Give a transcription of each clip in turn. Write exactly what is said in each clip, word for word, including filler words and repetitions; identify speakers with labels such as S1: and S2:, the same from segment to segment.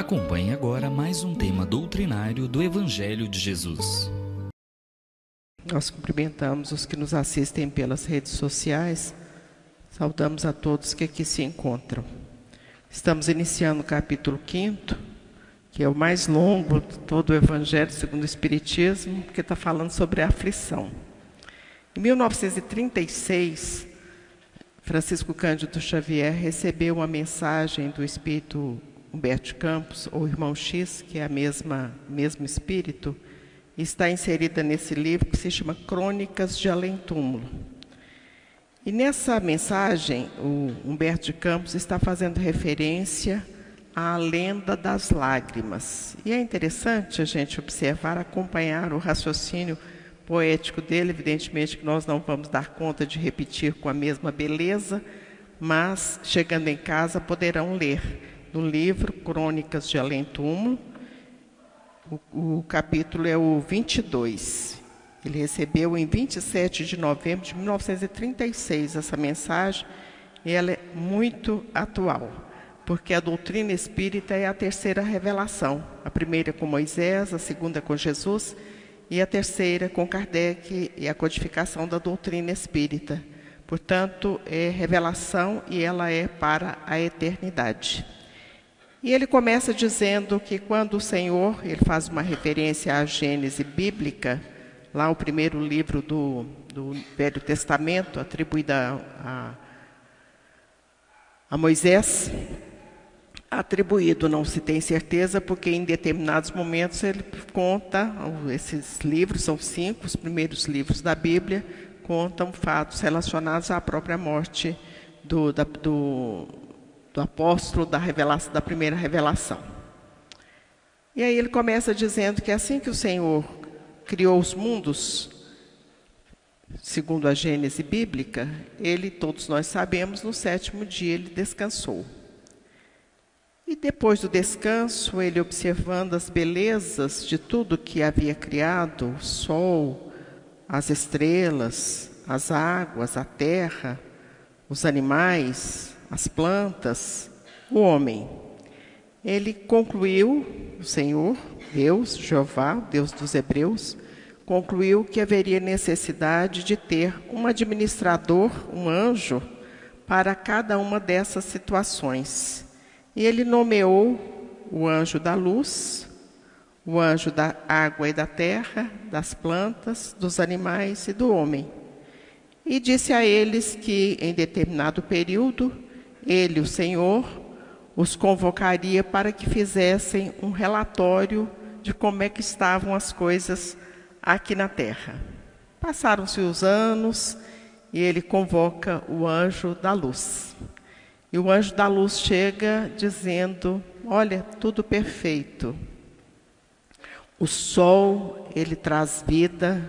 S1: Acompanhe agora mais um tema doutrinário do Evangelho de Jesus.
S2: Nós cumprimentamos os que nos assistem pelas redes sociais, saudamos a todos que aqui se encontram. Estamos iniciando o capítulo quinto, que é o mais longo de todo o Evangelho segundo o Espiritismo, porque está falando sobre a aflição. Em mil novecentos e trinta e seis, Francisco Cândido Xavier recebeu uma mensagem do Espírito Humberto de Campos, ou Irmão X, que é a mesma mesmo espírito, e está inserida nesse livro que se chama Crônicas de Além-Túmulo. E nessa mensagem, o Humberto de Campos está fazendo referência à lenda das lágrimas. E é interessante a gente observar, acompanhar o raciocínio poético dele. Evidentemente que nós não vamos dar conta de repetir com a mesma beleza, mas, chegando em casa, poderão ler no livro Crônicas de Além-Túmulo. O, o capítulo é o vinte e dois. Ele recebeu em vinte e sete de novembro de mil novecentos e trinta e seis essa mensagem, e ela é muito atual, porque a doutrina espírita é a terceira revelação. A primeira com Moisés, a segunda com Jesus, e a terceira com Kardec e a codificação da doutrina espírita. Portanto, é revelação e ela é para a eternidade. E ele começa dizendo que quando o Senhor, ele faz uma referência à Gênese bíblica, lá o primeiro livro do, do Velho Testamento, atribuído a, a Moisés, atribuído, não se tem certeza, porque em determinados momentos ele conta, esses livros, são cinco, os primeiros livros da Bíblia, contam fatos relacionados à própria morte do, da, do, do apóstolo da, revelação, da primeira revelação. E aí ele começa dizendo que assim que o Senhor criou os mundos, segundo a Gênese bíblica, ele, todos nós sabemos, no sétimo dia ele descansou. E depois do descanso, ele observando as belezas de tudo que havia criado, o sol, as estrelas, as águas, a terra, os animais, as plantas, o homem. Ele concluiu, o Senhor, Deus, Jeová, Deus dos Hebreus, concluiu que haveria necessidade de ter um administrador, um anjo, para cada uma dessas situações. E ele nomeou o anjo da luz, o anjo da água e da terra, das plantas, dos animais e do homem. E disse a eles que, em determinado período, ele, o Senhor, os convocaria para que fizessem um relatório de como é que estavam as coisas aqui na terra. Passaram-se os anos e ele convoca o anjo da luz. E o anjo da luz chega dizendo, olha, tudo perfeito. O sol, ele traz vida,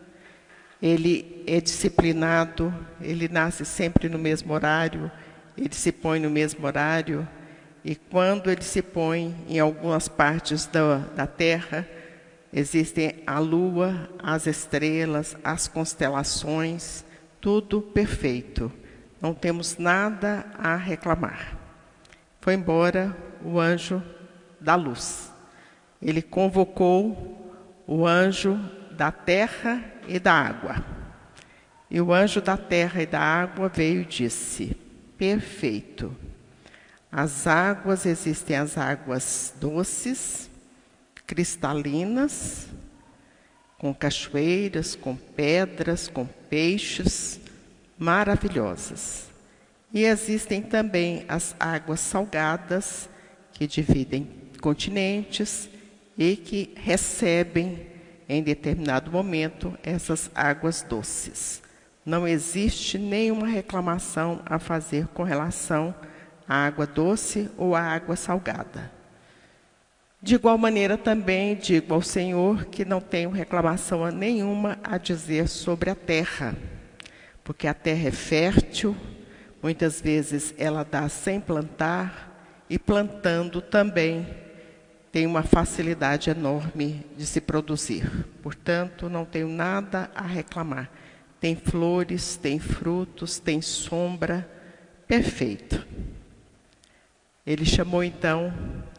S2: ele é disciplinado, ele nasce sempre no mesmo horário, ele se põe no mesmo horário, e quando ele se põe em algumas partes da, da terra, existem a lua, as estrelas, as constelações, tudo perfeito. Não temos nada a reclamar. Foi embora o anjo da luz. Ele convocou o anjo da terra e da água. E o anjo da terra e da água veio e disse, perfeito. As águas, existem as águas doces, cristalinas, com cachoeiras, com pedras, com peixes, maravilhosas. E existem também as águas salgadas, que dividem continentes e que recebem, em determinado momento, essas águas doces. Não existe nenhuma reclamação a fazer com relação à água doce ou à água salgada. De igual maneira também digo ao Senhor que não tenho reclamação nenhuma a dizer sobre a terra, porque a terra é fértil, muitas vezes ela dá sem plantar, e plantando também tem uma facilidade enorme de se produzir. Portanto, não tenho nada a reclamar. Tem flores, tem frutos, tem sombra, perfeito. Ele chamou então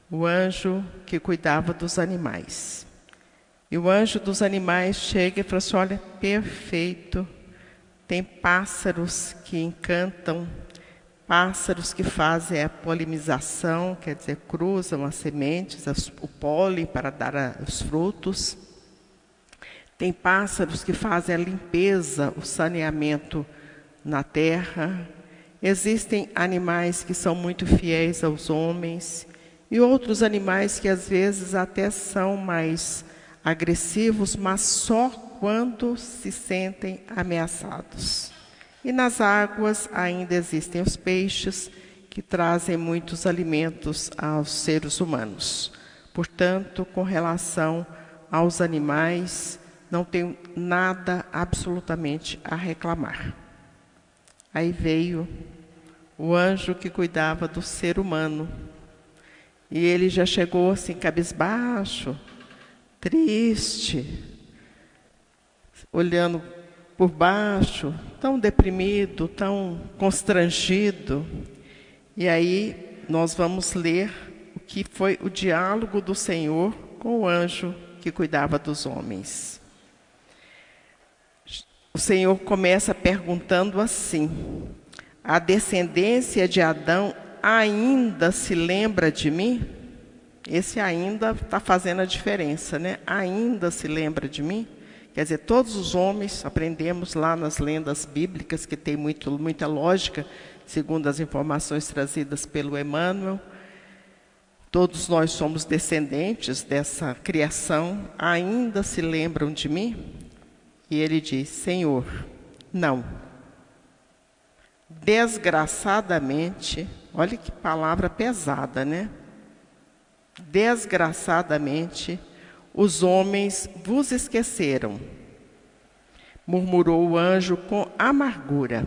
S2: o anjo que cuidava dos animais. E o anjo dos animais chega e fala assim, olha, perfeito, tem pássaros que encantam, pássaros que fazem a polinização, quer dizer, cruzam as sementes, as, o pólen para dar a, os frutos. Tem pássaros que fazem a limpeza, o saneamento na terra. Existem animais que são muito fiéis aos homens e outros animais que às vezes até são mais agressivos, mas só quando se sentem ameaçados. E nas águas ainda existem os peixes que trazem muitos alimentos aos seres humanos. Portanto, com relação aos animais, não tenho nada absolutamente a reclamar. Aí veio o anjo que cuidava do ser humano. E ele já chegou assim, cabisbaixo, triste, olhando por baixo, tão deprimido, tão constrangido. E aí nós vamos ler o que foi o diálogo do Senhor com o anjo que cuidava dos homens. O Senhor começa perguntando assim, a descendência de Adão ainda se lembra de mim? Esse ainda está fazendo a diferença, né? Ainda se lembra de mim? Quer dizer, todos os homens, aprendemos lá nas lendas bíblicas, que tem muito, muita lógica, segundo as informações trazidas pelo Emmanuel, todos nós somos descendentes dessa criação, ainda se lembram de mim? E ele diz, Senhor, não. Desgraçadamente, olha que palavra pesada, né? Desgraçadamente, os homens vos esqueceram, murmurou o anjo com amargura.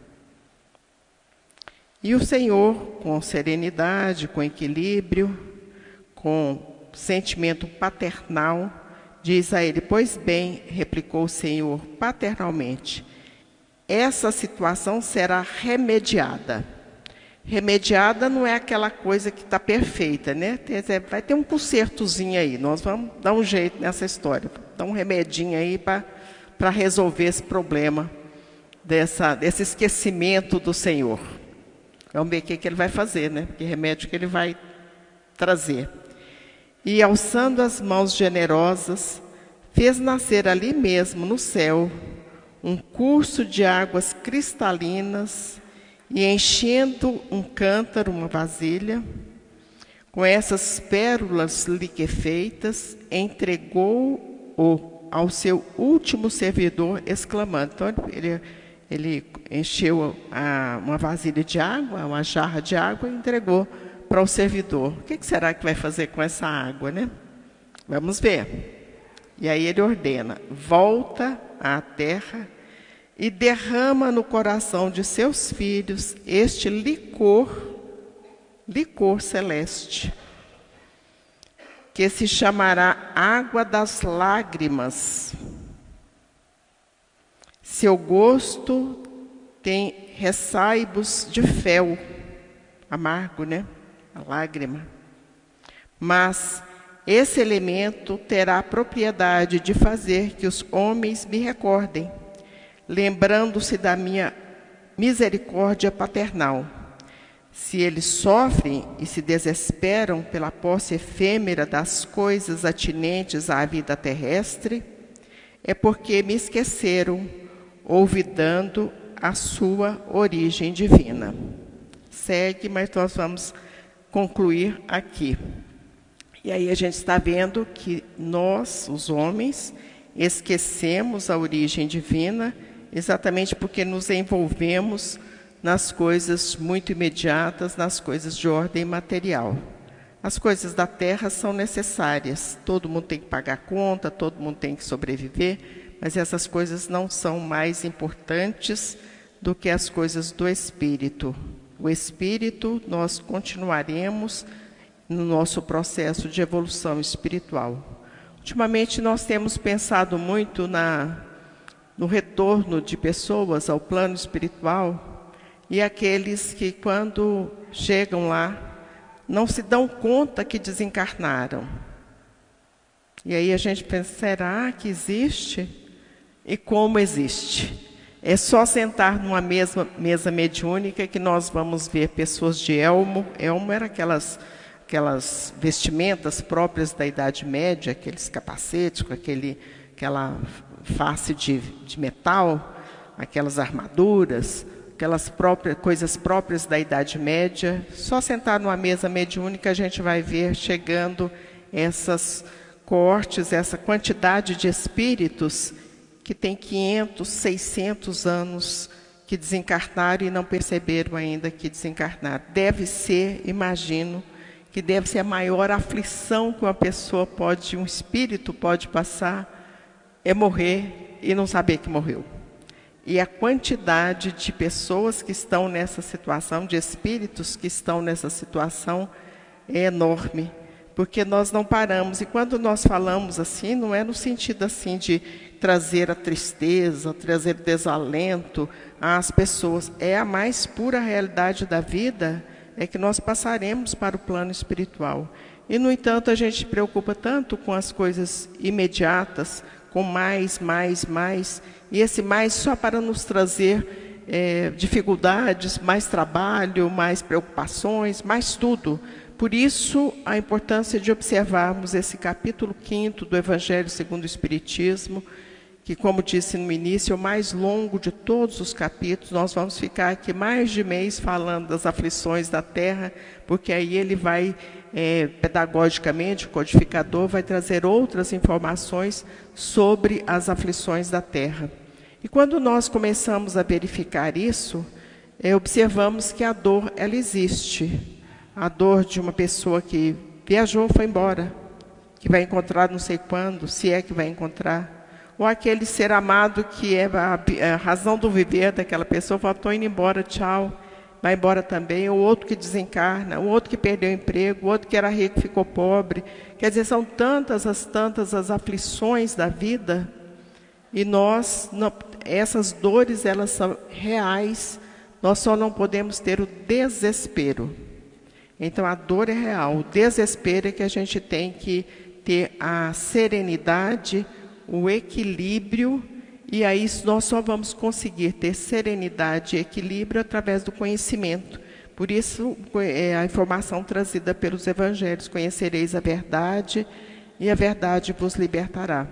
S2: E o Senhor, com serenidade, com equilíbrio, com sentimento paternal, diz a ele, pois bem, replicou o Senhor paternalmente, essa situação será remediada. Remediada não é aquela coisa que está perfeita, né? Vai ter um consertozinho aí, nós vamos dar um jeito nessa história, dar um remedinho aí para resolver esse problema, dessa, desse esquecimento do Senhor. Vamos ver o que, que ele vai fazer, né? Que remédio que ele vai trazer. E alçando as mãos generosas, fez nascer ali mesmo no céu um curso de águas cristalinas e enchendo um cântaro, uma vasilha, com essas pérolas liquefeitas, entregou-o ao seu último servidor, exclamando. Então, ele, ele encheu a, uma vasilha de água, uma jarra de água, e entregou para o servidor. O que será que vai fazer com essa água, né? Vamos ver. E aí ele ordena, volta à terra e derrama no coração de seus filhos este licor, licor celeste, que se chamará água das lágrimas. Seu gosto tem ressaibos de fel, amargo, né? A lágrima. Mas esse elemento terá a propriedade de fazer que os homens me recordem, lembrando-se da minha misericórdia paternal. Se eles sofrem e se desesperam pela posse efêmera das coisas atinentes à vida terrestre, é porque me esqueceram, olvidando a sua origem divina. Segue, mas nós vamos concluir aqui. E aí a gente está vendo que nós, os homens, esquecemos a origem divina exatamente porque nos envolvemos nas coisas muito imediatas, nas coisas de ordem material. As coisas da terra são necessárias, todo mundo tem que pagar conta, todo mundo tem que sobreviver, mas essas coisas não são mais importantes do que as coisas do espírito. O espírito, nós continuaremos no nosso processo de evolução espiritual. Ultimamente, nós temos pensado muito na, no retorno de pessoas ao plano espiritual e aqueles que, quando chegam lá, não se dão conta que desencarnaram. E aí a gente pensa, será que existe? E como existe? É só sentar numa mesma, mesa mediúnica que nós vamos ver pessoas de elmo. Elmo era aquelas, aquelas vestimentas próprias da Idade Média, aqueles capacetes com aquele, aquela face de, de metal, aquelas armaduras, aquelas próprias, coisas próprias da Idade Média. Só sentar numa mesa mediúnica a gente vai ver chegando essas cortes, essa quantidade de espíritos que tem quinhentos, seiscentos anos que desencarnaram e não perceberam ainda que desencarnaram. Deve ser, imagino, que deve ser a maior aflição que uma pessoa pode, um espírito pode passar, é morrer e não saber que morreu. E a quantidade de pessoas que estão nessa situação, de espíritos que estão nessa situação, é enorme. Porque nós não paramos. E quando nós falamos assim, não é no sentido assim de trazer a tristeza, trazer desalento às pessoas. É a mais pura realidade da vida, é que nós passaremos para o plano espiritual. E, no entanto, a gente se preocupa tanto com as coisas imediatas, com mais, mais, mais. E esse mais só para nos trazer é, dificuldades, mais trabalho, mais preocupações, mais tudo. Por isso, a importância de observarmos esse capítulo quinto do Evangelho segundo o Espiritismo, que, como disse no início, é o mais longo de todos os capítulos. Nós vamos ficar aqui mais de mês falando das aflições da Terra, porque aí ele vai, é, pedagogicamente, o codificador vai trazer outras informações sobre as aflições da Terra. E quando nós começamos a verificar isso, é, observamos que a dor, ela existe. A dor de uma pessoa que viajou, foi embora, que vai encontrar não sei quando, se é que vai encontrar. Ou aquele ser amado que é a, a razão do viver daquela pessoa, fala, estou indo embora, tchau, vai embora também. Ou outro que desencarna, o outro que perdeu o emprego, o outro que era rico ficou pobre. Quer dizer, são tantas as tantas as aflições da vida, e nós, não, essas dores, elas são reais, nós só não podemos ter o desespero. Então, a dor é real, o desespero é que a gente tem que ter a serenidade, o equilíbrio, e aí nós só vamos conseguir ter serenidade e equilíbrio através do conhecimento. Por isso, é a informação trazida pelos evangelhos, conhecereis a verdade, e a verdade vos libertará.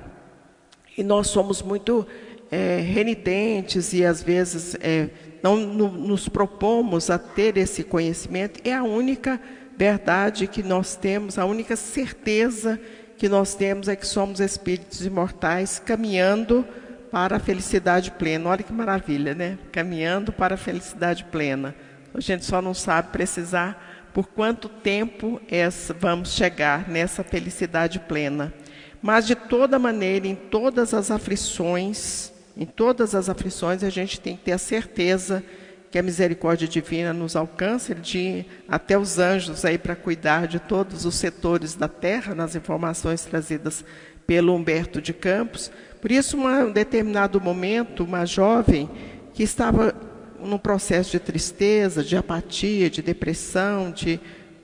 S2: E nós somos muito é, renitentes e, às vezes, é, não nos propomos a ter esse conhecimento. É a única verdade que nós temos, a única certeza que nós temos é que somos espíritos imortais caminhando para a felicidade plena. Olha que maravilha, né? Caminhando para a felicidade plena. A gente só não sabe precisar por quanto tempo essa, vamos chegar nessa felicidade plena. Mas, de toda maneira, em todas as aflições, em todas as aflições, a gente tem que ter a certeza que a misericórdia divina nos alcança, de até os anjos aí para cuidar de todos os setores da terra, nas informações trazidas pelo Humberto de Campos. Por isso, em um determinado momento, uma jovem que estava num processo de tristeza, de apatia, de depressão, de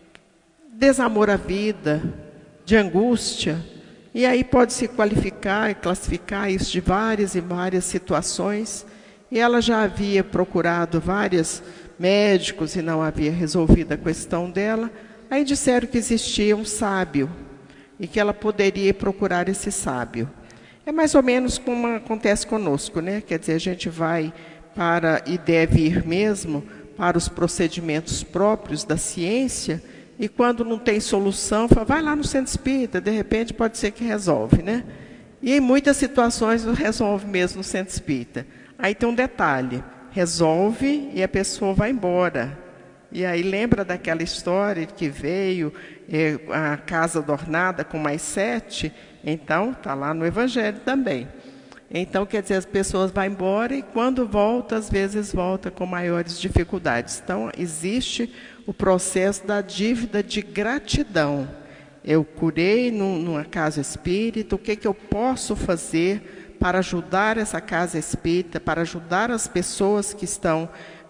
S2: desamor à vida, de angústia. E aí pode-se qualificar e classificar isso de várias e várias situações. E ela já havia procurado vários médicos e não havia resolvido a questão dela. Aí disseram que existia um sábio e que ela poderia procurar esse sábio. É mais ou menos como acontece conosco, né? Quer dizer, a gente vai para, e deve ir mesmo, para os procedimentos próprios da ciência. E quando não tem solução, fala, vai lá no centro espírita, de repente pode ser que resolve, né? E em muitas situações resolve mesmo no centro espírita. Aí tem um detalhe, resolve e a pessoa vai embora. E aí lembra daquela história que veio é, a casa adornada com mais sete? Então, está lá no Evangelho também. Então, quer dizer, as pessoas vão embora e quando volta, às vezes volta com maiores dificuldades. Então, existe o processo da dívida de gratidão. Eu curei num, numa casa espírita, o que, que eu posso fazer para ajudar essa casa espírita, para ajudar as pessoas que estão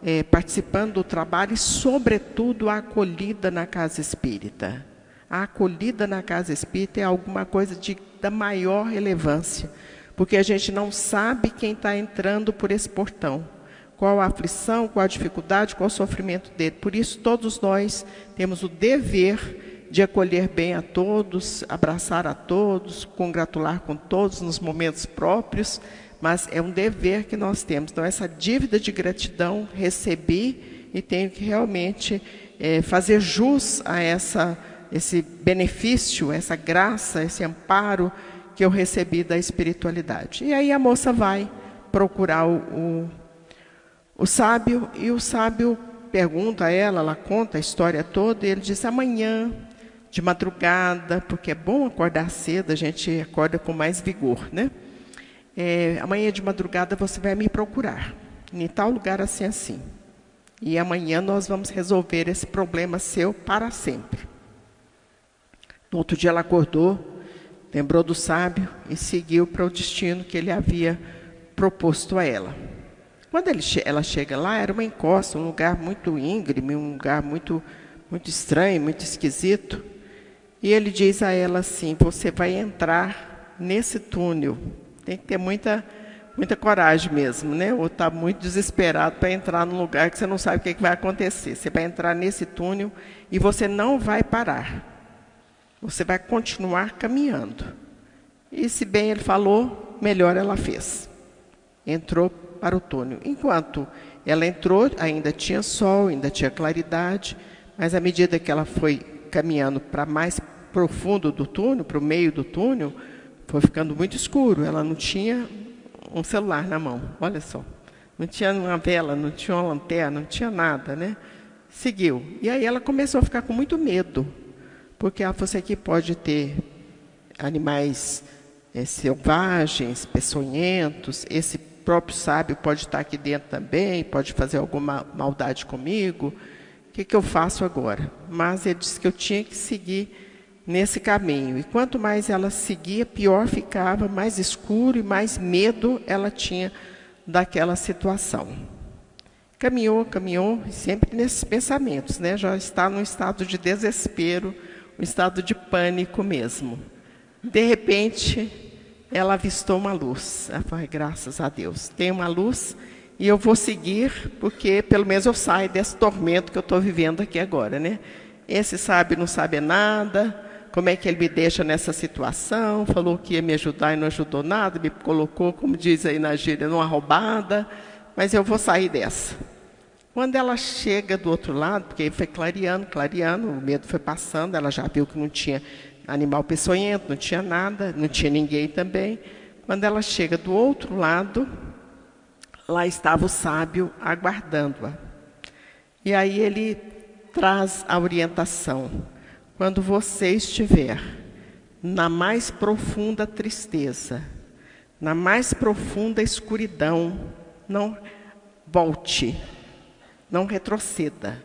S2: é, participando do trabalho e, sobretudo, a acolhida na casa espírita. A acolhida na casa espírita é alguma coisa de, da maior relevância, porque a gente não sabe quem está entrando por esse portão, qual a aflição, qual a dificuldade, qual o sofrimento dele. Por isso, todos nós temos o dever de acolher bem a todos, abraçar a todos, congratular com todos nos momentos próprios, mas é um dever que nós temos. Então, essa dívida de gratidão recebi e tenho que realmente é, fazer jus a essa, esse benefício, essa graça, esse amparo que eu recebi da espiritualidade. E aí a moça vai procurar o, o, o sábio, e o sábio pergunta a ela, ela conta a história toda, e ele diz: amanhã, de madrugada, porque é bom acordar cedo, a gente acorda com mais vigor, né? É, amanhã de madrugada você vai me procurar, em tal lugar assim, assim. E amanhã nós vamos resolver esse problema seu para sempre. No outro dia ela acordou, lembrou do sábio e seguiu para o destino que ele havia proposto a ela. Quando ele, ela chega lá, era uma encosta, um lugar muito íngreme, um lugar muito, muito estranho, muito esquisito. E ele diz a ela assim: você vai entrar nesse túnel. Tem que ter muita, muita coragem mesmo, né? Ou está muito desesperado para entrar num lugar que você não sabe o que, que vai acontecer. Você vai entrar nesse túnel e você não vai parar. Você vai continuar caminhando. E se bem ele falou, melhor ela fez. Entrou para o túnel. Enquanto ela entrou, ainda tinha sol, ainda tinha claridade, mas à medida que ela foi caminhando para mais profundo do túnel, para o meio do túnel, foi ficando muito escuro. Ela não tinha um celular na mão, olha só. Não tinha uma vela, não tinha uma lanterna, não tinha nada, né? Seguiu. E aí ela começou a ficar com muito medo, porque ela falou assim: aqui pode ter animais é, selvagens, peçonhentos, esse próprio sábio pode estar aqui dentro também, pode fazer alguma maldade comigo. O que, que eu faço agora? Mas ele disse que eu tinha que seguir nesse caminho. E quanto mais ela seguia, pior ficava, mais escuro e mais medo ela tinha daquela situação. Caminhou, caminhou, sempre nesses pensamentos, né? Já está num estado de desespero, um estado de pânico mesmo. De repente, ela avistou uma luz. Ela falou: graças a Deus, tem uma luz e eu vou seguir, porque pelo menos eu saio desse tormento que eu estou vivendo aqui agora, né? Esse sábio não sabe nada. Como é que ele me deixa nessa situação? Falou que ia me ajudar e não ajudou nada, me colocou, como diz aí na gíria, numa roubada, mas eu vou sair dessa. Quando ela chega do outro lado, porque aí foi clareando, clareando, o medo foi passando, ela já viu que não tinha animal peçonhento, não tinha nada, não tinha ninguém também. Quando ela chega do outro lado, lá estava o sábio aguardando-a. E aí ele traz a orientação: quando você estiver na mais profunda tristeza, na mais profunda escuridão, não volte, não retroceda,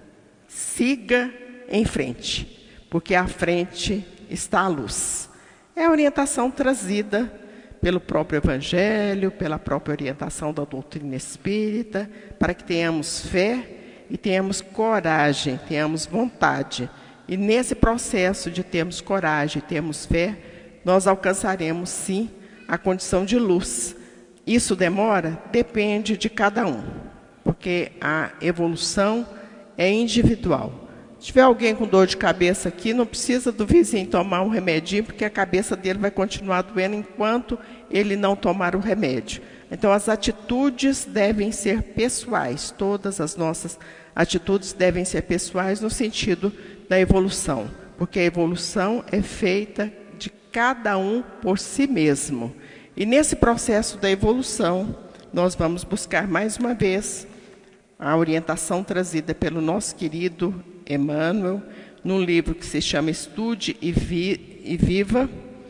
S2: siga em frente, porque à frente está a luz. É a orientação trazida pelo próprio Evangelho, pela própria orientação da doutrina espírita, para que tenhamos fé e tenhamos coragem, tenhamos vontade. E nesse processo de termos coragem, termos fé, nós alcançaremos, sim, a condição de luz. Isso demora? Depende de cada um, porque a evolução é individual. Se tiver alguém com dor de cabeça aqui, não precisa do vizinho tomar um remedinho, porque a cabeça dele vai continuar doendo enquanto ele não tomar o remédio. Então, as atitudes devem ser pessoais, todas as nossas atitudes devem ser pessoais no sentido da evolução, porque a evolução é feita de cada um por si mesmo. E nesse processo da evolução, nós vamos buscar mais uma vez a orientação trazida pelo nosso querido Emmanuel, num livro que se chama Estude e, Vi, e Viva,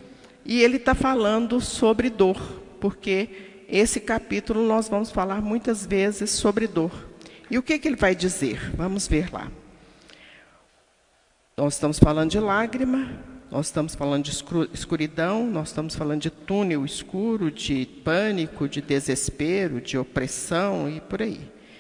S2: e ele está falando sobre dor, porque esse capítulo nós vamos falar muitas vezes sobre dor. E o que, que ele vai dizer? Vamos ver lá. Nós estamos falando de lágrima, nós estamos falando de escuridão, nós estamos falando de túnel escuro, de pânico, de desespero, de opressão e por aí.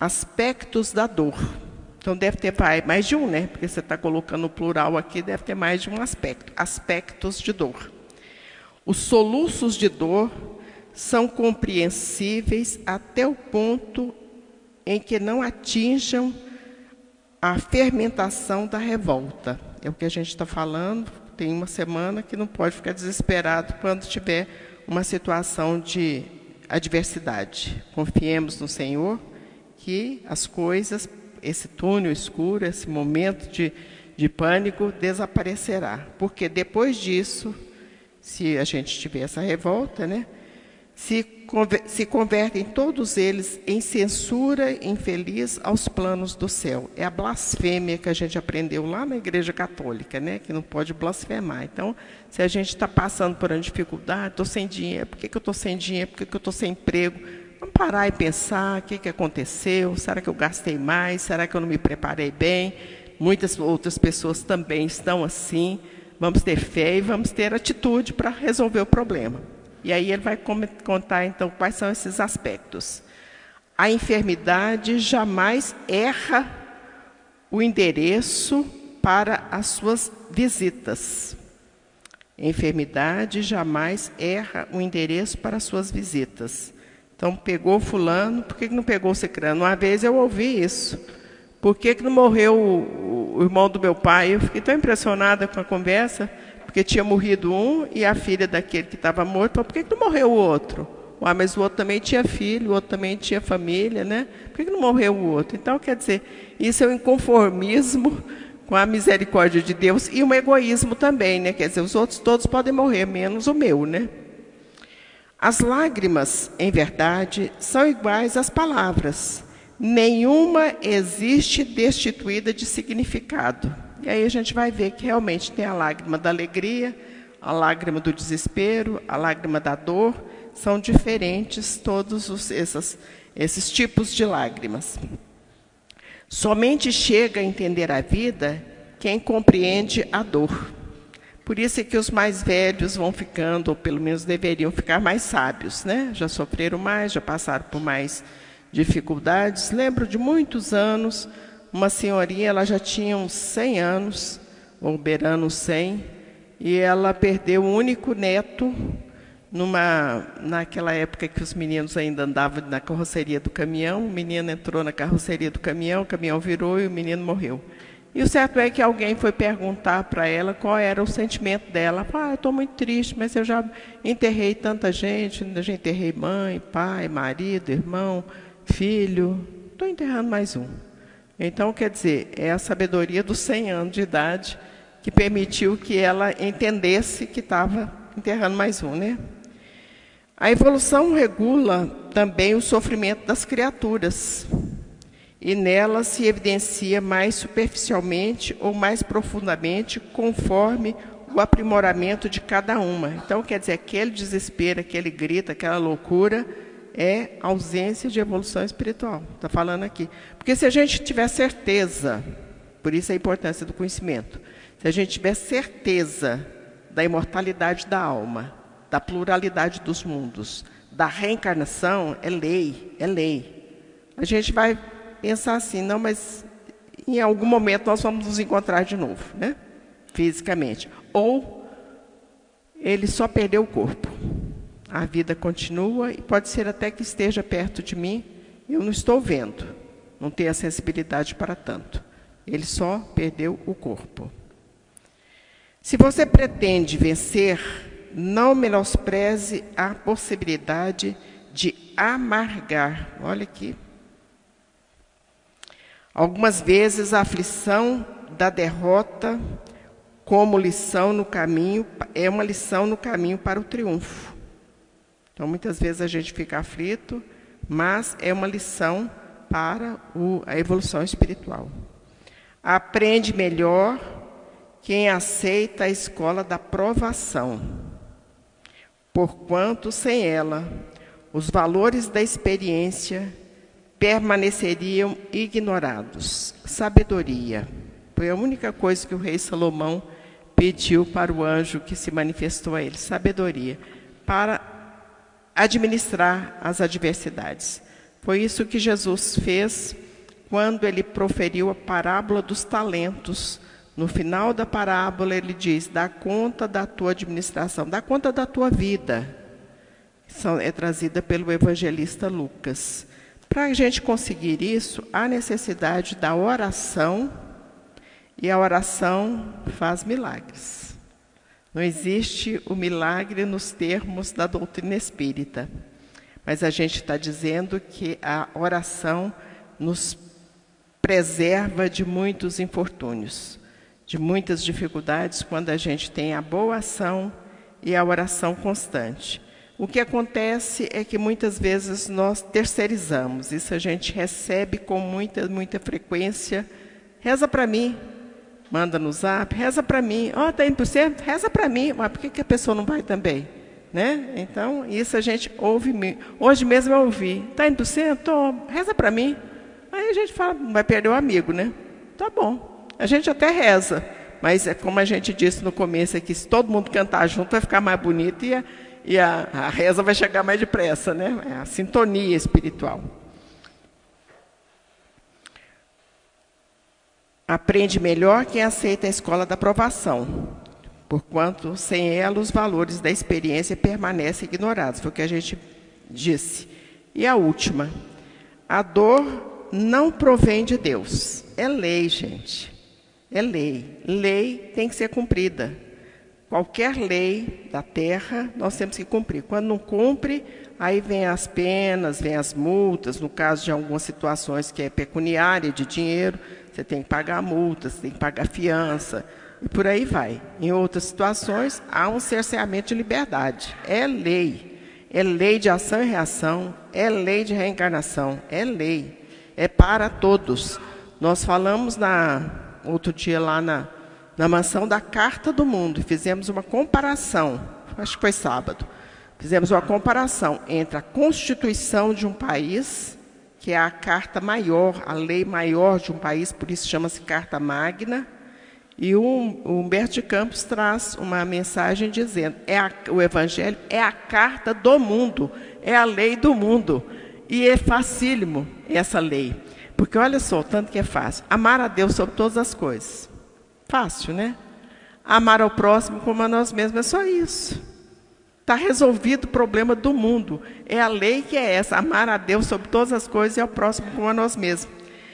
S2: aspectos da dor. Então, deve ter mais de um, né? Porque você está colocando o plural aqui, deve ter mais de um aspecto. Aspectos de dor. Os soluços de dor são compreensíveis até o ponto em que não atinjam a fermentação da revolta. É o que a gente está falando, tem uma semana que não pode ficar desesperado quando tiver uma situação de adversidade. Confiemos no Senhor que as coisas, esse túnel escuro, esse momento de, de pânico desaparecerá. Porque depois disso, se a gente tiver essa revolta, né, se, conver, se convertem todos eles em censura infeliz aos planos do céu. É a blasfêmia que a gente aprendeu lá na Igreja Católica, né, que não pode blasfemar. Então, se a gente está passando por uma dificuldade, estou sem dinheiro, por que, que eu estou sem dinheiro, por que, que eu estou sem emprego? Vamos parar e pensar, o que, que aconteceu? Será que eu gastei mais? Será que eu não me preparei bem? Muitas outras pessoas também estão assim. Vamos ter fé e vamos ter atitude para resolver o problema. E aí ele vai contar, então, quais são esses aspectos. A enfermidade jamais erra o endereço para as suas visitas. A enfermidade jamais erra o endereço para as suas visitas. Então, pegou fulano, por que não pegou ciclano? Uma vez eu ouvi isso. Por que que não morreu o, o irmão do meu pai? Eu fiquei tão impressionada com a conversa, porque tinha morrido um e a filha daquele que estava morto. Por que que não morreu o outro? Ah, mas o outro também tinha filho, o outro também tinha família, né? Por que que não morreu o outro? Então, quer dizer, isso é um inconformismo com a misericórdia de Deus e um egoísmo também, né? Quer dizer, os outros todos podem morrer, menos o meu, né? As lágrimas, em verdade, são iguais às palavras. Nenhuma existe destituída de significado. E aí a gente vai ver que realmente tem a lágrima da alegria, a lágrima do desespero, a lágrima da dor. São diferentes todos os, esses, esses tipos de lágrimas. Somente chega a entender a vida quem compreende a dor. Por isso é que os mais velhos vão ficando, ou pelo menos deveriam ficar mais sábios, né? Já sofreram mais, já passaram por mais dificuldades. Lembro de muitos anos, uma senhorinha, ela já tinha uns cem anos, ou beirando cem, e ela perdeu o único neto numa, naquela época que os meninos ainda andavam na carroceria do caminhão. O menino entrou na carroceria do caminhão, o caminhão virou e o menino morreu. E o certo é que alguém foi perguntar para ela qual era o sentimento dela. Ah, eu estou muito triste, mas eu já enterrei tanta gente, eu já enterrei mãe, pai, marido, irmão, filho. Estou enterrando mais um. Então, quer dizer, é a sabedoria dos cem anos de idade que permitiu que ela entendesse que estava enterrando mais um, né? A evolução regula também o sofrimento das criaturas. E nela se evidencia mais superficialmente ou mais profundamente, conforme o aprimoramento de cada uma. Então, quer dizer, aquele desespero, aquele grito, aquela loucura, é ausência de evolução espiritual. Está falando aqui. Porque se a gente tiver certeza, por isso a importância do conhecimento, se a gente tiver certeza da imortalidade da alma, da pluralidade dos mundos, da reencarnação, é lei, é lei. A gente vai pensar assim, não, mas em algum momento nós vamos nos encontrar de novo, né? Fisicamente. Ou ele só perdeu o corpo. A vida continua e pode ser até que esteja perto de mim, eu não estou vendo, não tenho a sensibilidade para tanto. Ele só perdeu o corpo. Se você pretende vencer, não menospreze a possibilidade de amargar. Olha aqui. Algumas vezes a aflição da derrota, como lição no caminho, é uma lição no caminho para o triunfo. Então, muitas vezes a gente fica aflito, mas é uma lição para o, a evolução espiritual. Aprende melhor quem aceita a escola da provação, porquanto sem ela, os valores da experiência permaneceriam ignorados. Sabedoria. Foi a única coisa que o rei Salomão pediu para o anjo que se manifestou a ele. Sabedoria. Para administrar as adversidades. Foi isso que Jesus fez quando ele proferiu a parábola dos talentos. No final da parábola ele diz, dá conta da tua administração, dá conta da tua vida. É trazida pelo evangelista Lucas. Para a gente conseguir isso, há necessidade da oração, e a oração faz milagres. Não existe o milagre nos termos da doutrina espírita, mas a gente está dizendo que a oração nos preserva de muitos infortúnios, de muitas dificuldades, quando a gente tem a boa ação e a oração constante. O que acontece é que muitas vezes nós terceirizamos. Isso a gente recebe com muita, muita frequência. Reza para mim, manda no zap, reza para mim. Ó, oh, está indo para o centro? Reza para mim. Mas por que, que a pessoa não vai também? Né? Então, isso a gente ouve. Hoje mesmo eu ouvi. Está indo para o centro? Oh, reza para mim. Aí a gente fala, vai perder o amigo, né? Tá bom. A gente até reza. Mas, é como a gente disse no começo aqui, se todo mundo cantar junto, vai ficar mais bonito e a, e a, a reza vai chegar mais depressa, né? É a sintonia espiritual. Aprende melhor quem aceita a escola da aprovação, porquanto, sem ela, os valores da experiência permanecem ignorados. Foi o que a gente disse. E a última, a dor não provém de Deus. É lei, gente. É lei. Lei tem que ser cumprida. Qualquer lei da terra, nós temos que cumprir. Quando não cumpre, aí vem as penas, vem as multas. No caso de algumas situações que é pecuniária, de dinheiro, você tem que pagar multas, tem que pagar fiança, e por aí vai. Em outras situações, há um cerceamento de liberdade. É lei. É lei de ação e reação, é lei de reencarnação, é lei. É para todos. Nós falamos na, outro dia lá na, na mansão da Carta do Mundo, e fizemos uma comparação, acho que foi sábado, fizemos uma comparação entre a Constituição de um país, que é a carta maior, a lei maior de um país, por isso chama-se Carta Magna, e o, o Humberto de Campos traz uma mensagem dizendo, é a, o Evangelho é a carta do mundo, é a lei do mundo. E é facílimo essa lei. Porque olha só, o tanto que é fácil. Amar a Deus sobre todas as coisas. Fácil, né? Amar ao próximo como a nós mesmos, é só isso. Está resolvido o problema do mundo. É a lei que é essa, amar a Deus sobre todas as coisas e ao próximo como a nós mesmos.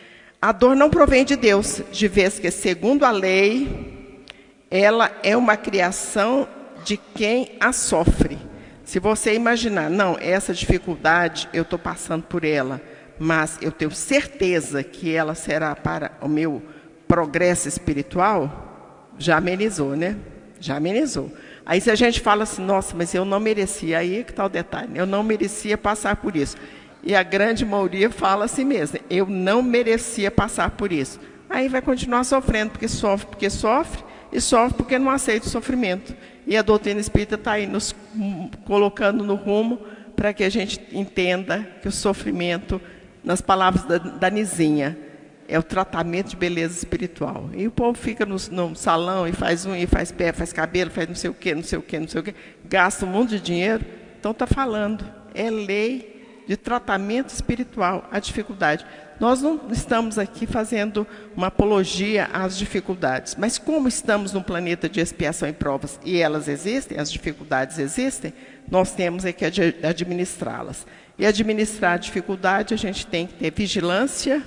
S2: A dor não provém de Deus, de vez que, segundo a lei, ela é uma criação de quem a sofre. Se você imaginar, não, essa dificuldade, eu estou passando por ela, mas eu tenho certeza que ela será para o meu progresso espiritual, já amenizou, né? Já amenizou. Aí se a gente fala assim, nossa, mas eu não merecia, aí que está o detalhe, eu não merecia passar por isso. E a grande maioria fala assim mesmo, eu não merecia passar por isso. Aí vai continuar sofrendo, porque sofre, porque sofre, e sofre porque não aceita o sofrimento. E a doutrina espírita está aí nos colocando no rumo para que a gente entenda que o sofrimento, nas palavras da, da Nizinha, é o tratamento de beleza espiritual. E o povo fica no, no salão e faz unha, faz pé, faz cabelo, faz não sei o quê, não sei o quê, não sei o quê, gasta um monte de dinheiro. Então está falando, é lei de tratamento espiritual, a dificuldade. Nós não estamos aqui fazendo uma apologia às dificuldades, mas como estamos num planeta de expiação e provas, e elas existem, as dificuldades existem, nós temos é que administrá-las. E administrar a dificuldade, a gente tem que ter vigilância.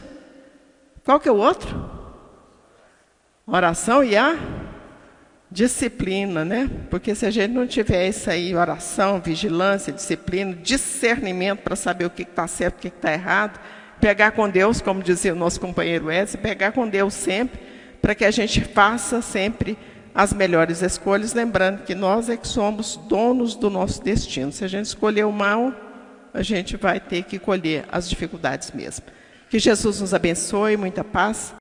S2: Qual que é o outro? Oração e a disciplina, né? Porque se a gente não tiver isso aí, oração, vigilância, disciplina, discernimento para saber o que está certo, o que está errado, pegar com Deus, como dizia o nosso companheiro Edson, pegar com Deus sempre, para que a gente faça sempre as melhores escolhas, lembrando que nós é que somos donos do nosso destino. Se a gente escolher o mal, a gente vai ter que colher as dificuldades mesmo. Que Jesus nos abençoe, muita paz.